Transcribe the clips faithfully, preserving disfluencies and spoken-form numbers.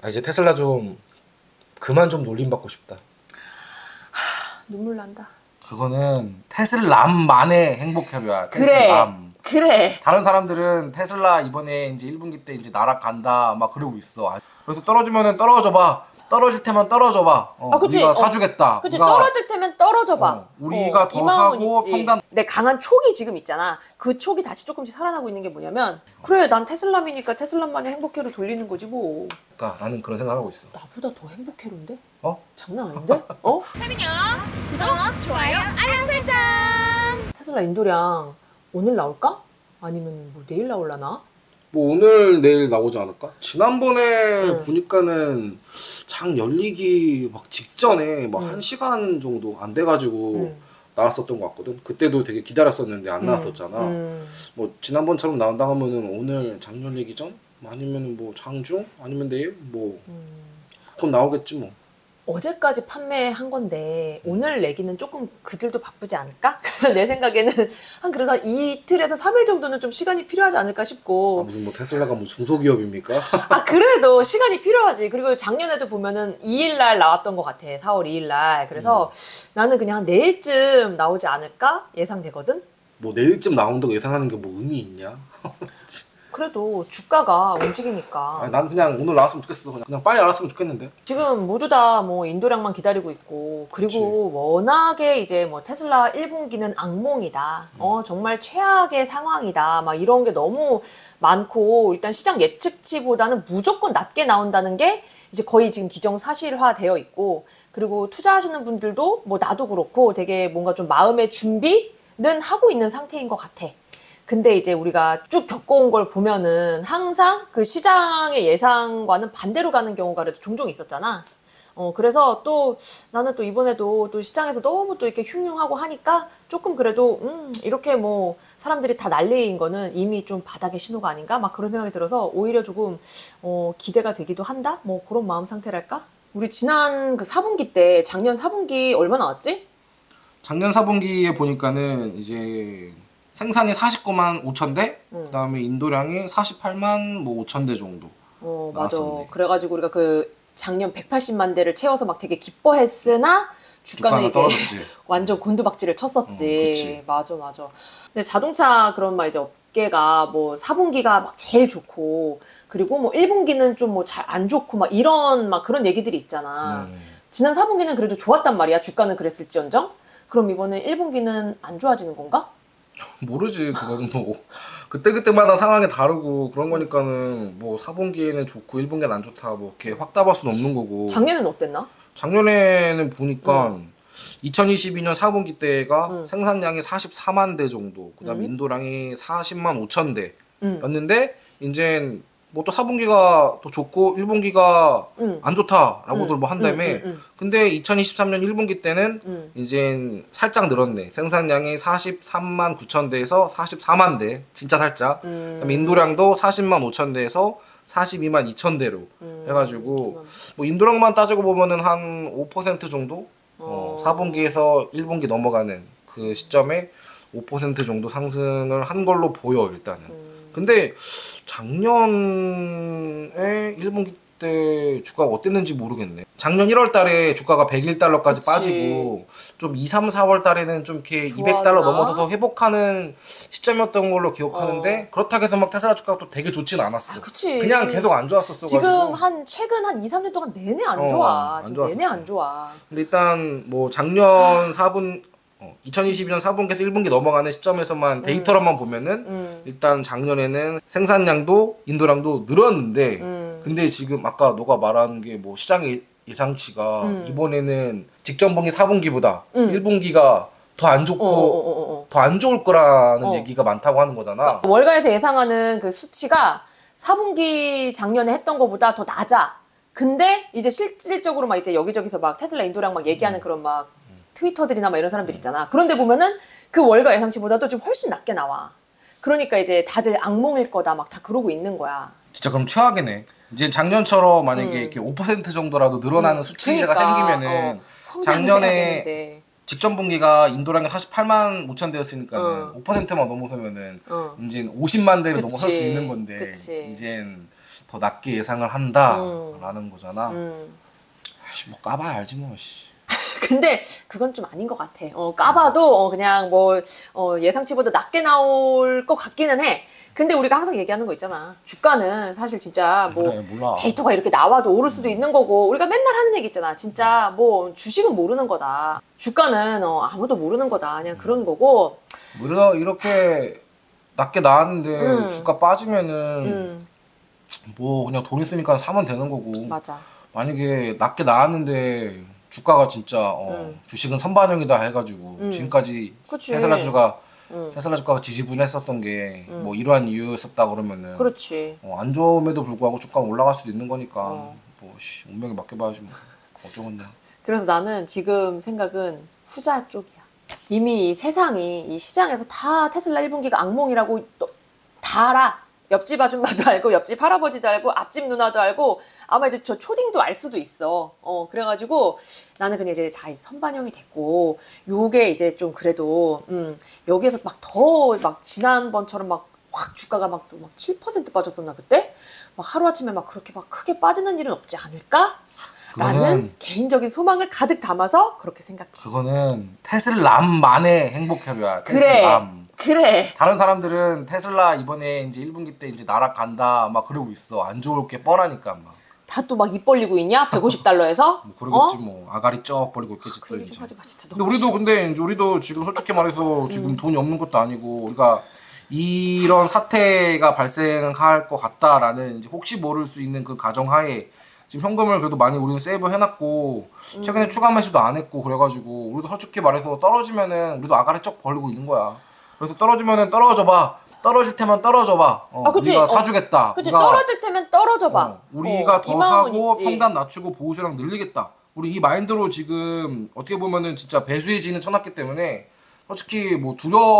아, 이제 테슬라 좀 그만 좀 놀림받고 싶다. 하, 눈물 난다. 그거는 테슬라만의 행복회로야. 그래. 테슬람. 그래. 다른 사람들은 테슬라 이번에 이제 일 분기 때 이제 날아간다 막 그러고 있어. 그래서 떨어지면은 떨어져봐. 떨어질 테면 떨어져봐. 어, 아, 그치? 우리가 어, 사주겠다. 그치. 우리가, 떨어질 테면 떨어져봐. 어, 우리가 어, 더 사고 평단. 내 강한 촉이 지금 있잖아. 그 촉이 다시 조금씩 살아나고 있는 게 뭐냐면, 그래, 난 테슬람이니까 테슬람만의 행복회로 돌리는 거지 뭐. 그러니까 나는 그런 생각을 하고 있어. 나보다 더 행복회로인데? 어? 장난 아닌데? 어? 그러면요 구독, 좋아요, 알람 설정. 테슬라 인도량 오늘 나올까? 아니면 뭐 내일 나올라나? 뭐 오늘 내일 나오지 않을까? 지난번에 응. 보니까는 장 열리기 막 직전에 막 한 시간 정도 안 돼가지고 응. 나왔었던 것 같거든. 그때도 되게 기다렸었는데 안 나왔었잖아. 음. 뭐 지난번처럼 나온다 하면은 오늘 장 열리기 전? 아니면 뭐 장중? 아니면 내일? 뭐 곧 나오겠지 뭐. 어제까지 판매한 건데 오늘 내기는 조금 그들도 바쁘지 않을까? 그래서 내 생각에는 한 그래도 이틀에서 삼 일 정도는 좀 시간이 필요하지 않을까 아, 싶고. 무슨 뭐 테슬라가 뭐 중소기업입니까? 아 그래도 시간이 필요하지. 그리고 작년에도 보면은 이 일 날 나왔던 것 같아. 사월 이일 날. 그래서 음. 나는 그냥 한 내일쯤 나오지 않을까 예상되거든. 뭐 내일쯤 나온다고 예상하는 게 뭐 의미 있냐? 그래도 주가가 움직이니까. 아니, 난 그냥 오늘 나왔으면 좋겠어. 그냥, 그냥 빨리 알았으면 좋겠는데. 지금 모두 다 뭐 인도량만 기다리고 있고, 그리고 그치. 워낙에 이제 뭐 테슬라 일 분기는 악몽이다. 음. 어, 정말 최악의 상황이다. 막 이런 게 너무 많고, 일단 시장 예측치보다는 무조건 낮게 나온다는 게 이제 거의 지금 기정사실화 되어 있고, 그리고 투자하시는 분들도 뭐 나도 그렇고 되게 뭔가 좀 마음의 준비는 하고 있는 상태인 것 같아. 근데 이제 우리가 쭉 겪어온 걸 보면은 항상 그 시장의 예상과는 반대로 가는 경우가 그래도 종종 있었잖아. 어, 그래서 또 나는 또 이번에도 또 시장에서 너무 또 이렇게 흉흉하고 하니까 조금 그래도, 음, 이렇게 뭐 사람들이 다 난리인 거는 이미 좀 바닥의 신호가 아닌가? 막 그런 생각이 들어서 오히려 조금, 어, 기대가 되기도 한다? 뭐 그런 마음 상태랄까? 우리 지난 그 사 분기 때, 작년 사 분기 얼마 나왔지? 작년 사 분기에 보니까는 이제 생산이 사십구만 오천 대, 응. 그다음에 인도량이 사십팔만 뭐 오천 대 정도. 어, 나왔었네. 맞아. 그래가지고 우리가 그 작년 백팔십만 대를 채워서 막 되게 기뻐했으나 주가는 이제 떨어졌지. 완전 곤두박질을 쳤었지. 어, 그치. 맞아, 맞아. 근데 자동차 그런 막 이제 업계가 뭐 사 분기가 막 제일 좋고, 그리고 뭐 일 분기는 좀 뭐 잘 안 좋고 막 이런 막 그런 얘기들이 있잖아. 음. 지난 사 분기는 그래도 좋았단 말이야. 주가는 그랬을지언정. 그럼 이번에 일 분기는 안 좋아지는 건가? 모르지. 그거는 뭐 그때그때마다 상황이 다르고 그런 거니까는 뭐 사 분기에는 좋고 일 분기는 안 좋다 뭐 이렇게 확 답할 수는 없는 거고. 작년에는 어땠나? 작년에는 보니까 음. 이천이십이 년 사 분기 때가 음. 생산량이 사십사만 대 정도, 그다음에 음. 인도량이 사십만 오천 대였는데 음. 이제 뭐 또 사 분기가 또 좋고 일 분기가 음. 안 좋다라고들 음. 뭐 한다며. 음, 음, 음. 근데 이천이십삼 년 일 분기 때는 음. 이제 살짝 늘었네. 생산량이 사십삼만 구천 대에서 사십사만 대, 진짜 살짝. 음. 그다음에 인도량도 사십만 오천 대에서 사십이만 이천 대로 음. 해가지고 음. 뭐 인도량만 따지고 보면은 한 오 퍼센트 정도 어. 어, 사 분기에서 일 분기 넘어가는 그 시점에 오 퍼센트 정도 상승을 한 걸로 보여 일단은. 음. 근데 작년에 일 분기 때 주가가 어땠는지 모르겠네. 작년 일월 달에 주가가 백일 달러까지 그치. 빠지고 좀 이, 삼, 사월 달에는 좀 이렇게 좋아하나? 이백 달러 넘어서서 회복하는 시점이었던 걸로 기억하는데 어. 그렇다고 해서 막 테슬라 주가가 또 되게 좋지는 않았어. 아, 그치. 그냥 계속 안 좋았었어. 지금 한 최근 한 이, 삼 년 동안 내내 안 좋아. 어, 안 지금 내내 안 좋아. 근데 일단 뭐 작년 사 분 어, 이천이십이 년 사 분기에서 일 분기 넘어가는 시점에서만 음. 데이터로만 보면은 음. 일단 작년에는 생산량도 인도량도 늘었는데 음. 근데 지금 아까 너가 말한 게 뭐 시장의 예상치가 음. 이번에는 직전 분기 사 분기보다 음. 일 분기가 더 안 좋고 더 안 좋을 거라는 어. 얘기가 많다고 하는 거잖아. 그러니까 월가에서 예상하는 그 수치가 사 분기 작년에 했던 것보다 더 낮아. 근데 이제 실질적으로 막 이제 여기저기서 막 테슬라 인도량 막 얘기하는 음. 그런 막 트위터들이나 막 이런 사람들 있잖아. 그런데 보면은 그 월가 예상치보다도 좀 훨씬 낮게 나와. 그러니까 이제 다들 악몽일 거다 막 다 그러고 있는 거야. 진짜 그럼 최악이네. 이제 작년처럼 만약에 음. 이렇게 오 퍼센트 정도라도 늘어나는 음. 수치가 그러니까, 생기면은 어, 작년에 직전 분기가 인도량이 사십팔만 오천 대였으니까는 어. 오 퍼센트만 넘어서면은 어. 이제 오십만 대를 그치. 넘어설 수 있는 건데 그치. 이젠 더 낮게 예상을 한다라는 거잖아. 음. 아이씨, 뭐 까봐야 알지 뭐. 씨. 근데 그건 좀 아닌 것 같아. 어, 까봐도 어, 그냥 뭐 어, 예상치보다 낮게 나올 것 같기는 해. 근데 우리가 항상 얘기하는 거 있잖아. 주가는 사실 진짜 뭐 그래, 몰라. 데이터가 이렇게 나와도 오를 수도 있는 거고 우리가 맨날 하는 얘기 있잖아. 진짜 뭐 주식은 모르는 거다. 주가는 어, 아무도 모르는 거다. 그냥 그런 거고. 우리가 이렇게 낮게 나왔는데 음. 주가 빠지면은 음, 뭐 그냥 돈 있으니까 사면 되는 거고. 맞아. 만약에 낮게 나왔는데 주가가 진짜 어, 주식은 선반영이다 해가지고 지금까지 음. 그치. 테슬라 주가 음. 테슬라 주가가 지지분했었던 게 뭐 이러한 이유였었다 그러면은 그렇지. 어, 안 좋음에도 불구하고 주가가 올라갈 수도 있는 거니까 어. 뭐 씨, 운명에 맡겨봐야지 뭐 어쩌겠냐. 그래서 나는 지금 생각은 후자 쪽이야. 이미 이 세상이 이 시장에서 다 테슬라 일 분기가 악몽이라고 너- 다 알아. 옆집 아줌마도 알고 옆집 할아버지도 알고 앞집 누나도 알고 아마 이제 저 초딩도 알 수도 있어. 어 그래가지고 나는 그냥 이제 다 선반영이 됐고 요게 이제 좀 그래도 음 여기에서 막 더 막 지난번처럼 막 확 주가가 막 또 막 칠 퍼센트 빠졌었나 그때 막 하루아침에 막 그렇게 막 크게 빠지는 일은 없지 않을까? 라는 그거는- 개인적인 소망을 가득 담아서 그렇게 생각해. 그거는 테슬라만의 행복 회로야. 그래. 테슬람. 그래. 다른 사람들은 테슬라 이번에 이제 일 분기 때 이제 날아간다 막 그러고 있어. 안 좋을 게 뻔하니까 막. 다 또 막 입 벌리고 있냐? 백오십 달러에서? 뭐 그러겠지 뭐. 아가리 쩍 벌리고 있겠지 또 그 얘기 이제. 좀 하지 마. 진짜 근데 너무 우리도 싫어. 근데 이제 우리도 지금 솔직히 말해서 지금 돈이 없는 것도 아니고 우리가 이런 사태가 발생할 것 같다라는 이제 혹시 모를 수 있는 그 가정하에 지금 현금을 그래도 많이 우리는 세이브 해놨고 최근에 추가 매수도 안 했고 그래가지고 우리도 솔직히 말해서 떨어지면은 우리도 아가리 쩍 벌리고 있는 거야. 그래서 떨어지면은 떨어져봐. 떨어질 테면 떨어져봐. 어, 아, 그치? 우리가 어. 사주겠다. 그치, 우리가 떨어질 테면 떨어져 봐. 어, 우리가 어, 이 더 마음은 사고 있지. 평단 낮추고 보호수량 늘리겠다. 우리 이 마인드로 지금 어떻게 보면은 진짜 배수의 진을 쳐놨기 때문에 솔직히 뭐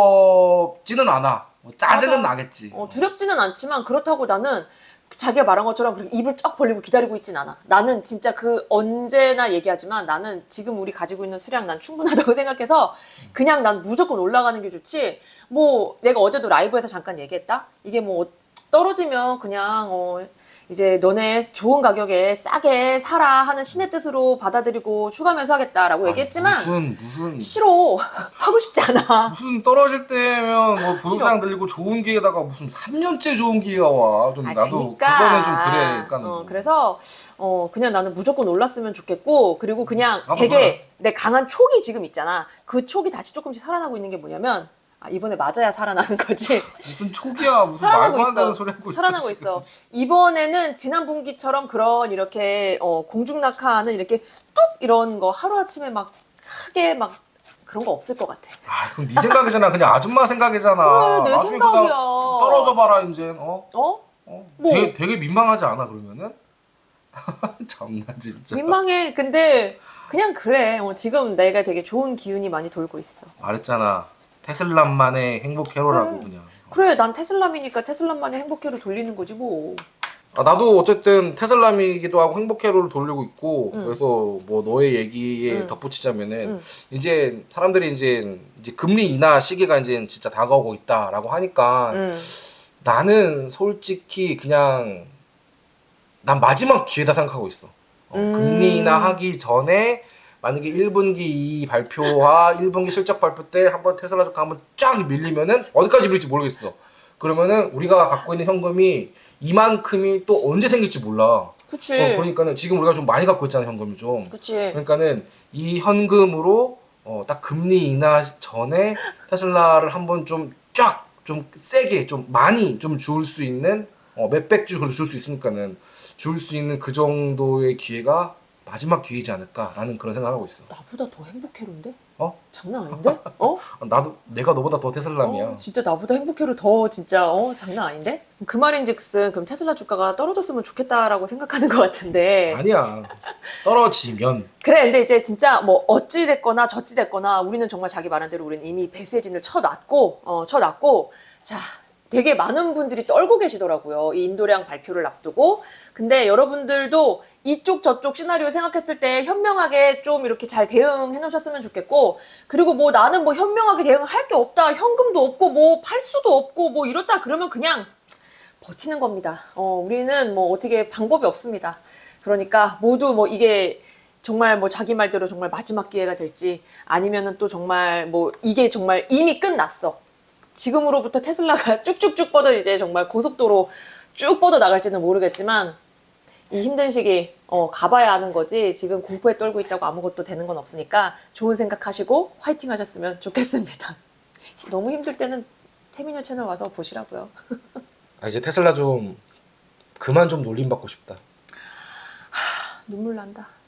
두렵지는 않아. 뭐 짜증은 맞아. 나겠지. 어, 두렵지는 않지만 그렇다고 나는 자기가 말한 것처럼 그렇게 입을 쫙 벌리고 기다리고 있진 않아. 나는 진짜 그 언제나 얘기하지만 나는 지금 우리 가지고 있는 수량 난 충분하다고 생각해서 그냥 난 무조건 올라가는 게 좋지. 뭐 내가 어제도 라이브에서 잠깐 얘기했다. 이게 뭐 떨어지면 그냥 어 이제 너네 좋은 가격에 싸게 사라 하는 신의 뜻으로 받아들이고 추가 매수하겠다라고 얘기했지만 무슨 무슨 싫어. 하고 싶지 않아. 무슨 떨어질 때면 뭐 부동산 싫어. 들리고 좋은 기회다가 무슨 삼 년째 좋은 기회가 와. 좀 아, 나도 그러니까. 그거는 좀 그래. 그러니까는 어, 뭐. 그래서 어 그냥 나는 무조건 올랐으면 좋겠고 그리고 그냥 나도 되게 그래. 내 강한 촉이 지금 있잖아. 그 촉이 다시 조금씩 살아나고 있는 게 뭐냐면 아, 이번에 맞아야 살아나는 거지. 무슨 촉이야. 무슨 살아나고 말도 안 되는 있어. 소리 하고 있어. 살아나고 지금. 있어. 이번에는 지난 분기처럼 그런 이렇게 어, 공중낙하하는 이렇게 뚝 이런 거 하루아침에 막 크게 막 그런 거 없을 것 같아. 아, 그럼 네 생각이잖아. 그냥 아줌마 생각이잖아. 그래, 내 나중에 생각이야. 그냥 떨어져 봐라 이제. 어? 어? 어? 뭐? 되게, 되게 민망하지 않아 그러면은? 참나 진짜. 민망해. 근데 그냥 그래. 어, 지금 내가 되게 좋은 기운이 많이 돌고 있어. 말했잖아. 테슬라만의 행복 회로라고 그래. 그냥. 그래, 난 테슬라미니까 테슬라만의 행복회로 돌리는 거지 뭐. 아, 나도 어쨌든 테슬라이기도 하고 행복 회로를 돌리고 있고 그래서 뭐 너의 얘기에 덧붙이자면은 이제 사람들이 이제 이제 금리 인하 시기가 이제 진짜 다가오고 있다라고 하니까 음. 나는 솔직히 그냥 난 마지막 기회다 생각하고 있어. 어, 금리 인하하기 전에 만약에 일 분기 이 발표와 일 분기 실적 발표 때 한번 테슬라 주가 한번 쫙 밀리면은 어디까지 밀릴지 모르겠어. 그러면은 우리가 갖고 있는 현금이 이만큼이 또 언제 생길지 몰라. 그치. 어, 그러니까는 지금 우리가 좀 많이 갖고 있잖아 현금을 좀. 그치. 그러니까는 이 현금으로 어, 딱 금리 인하 전에 테슬라를 한번 좀 쫙 좀 세게 좀 많이 좀 줄 수 있는 어, 몇백 주 줄 수 있으니까는 줄 수 있는 그 정도의 기회가 마지막 기회이지 않을까라는 그런 생각을 하고 있어. 나보다 더 행복회로인데? 어? 장난 아닌데? 어? 나도 내가 너보다 더 테슬라미야. 어, 진짜 나보다 행복회로 더 진짜 어 장난 아닌데? 그 말인즉슨 그럼 테슬라 주가가 떨어졌으면 좋겠다라고 생각하는 것 같은데. 아니야. 떨어지면 그래, 근데 이제 진짜 뭐 어찌 됐거나 저찌 됐거나 우리는 정말 자기 말한 대로 우리는 이미 배수의 진을 쳐놨고, 어, 쳐놨고, 자. 되게 많은 분들이 떨고 계시더라고요. 이 인도량 발표를 앞두고. 근데 여러분들도 이쪽 저쪽 시나리오 생각했을 때 현명하게 좀 이렇게 잘 대응해 놓으셨으면 좋겠고, 그리고 뭐 나는 뭐 현명하게 대응할 게 없다. 현금도 없고 뭐 팔 수도 없고 뭐 이렇다 그러면 그냥 버티는 겁니다. 어, 우리는 뭐 어떻게 방법이 없습니다. 그러니까 모두 뭐 이게 정말 뭐 자기 말대로 정말 마지막 기회가 될지 아니면은 또 정말 뭐 이게 정말 이미 끝났어. 지금으로부터 테슬라가 쭉쭉쭉 뻗어 이제 정말 고속도로 쭉 뻗어 나갈지는 모르겠지만 이 힘든 시기 어, 가봐야 하는 거지 지금 공포에 떨고 있다고 아무것도 되는 건 없으니까 좋은 생각하시고 화이팅 하셨으면 좋겠습니다. 너무 힘들 때는 태민io 채널 와서 보시라고요. 아, 이제 테슬라 좀 그만 좀 놀림받고 싶다. 눈물 난다.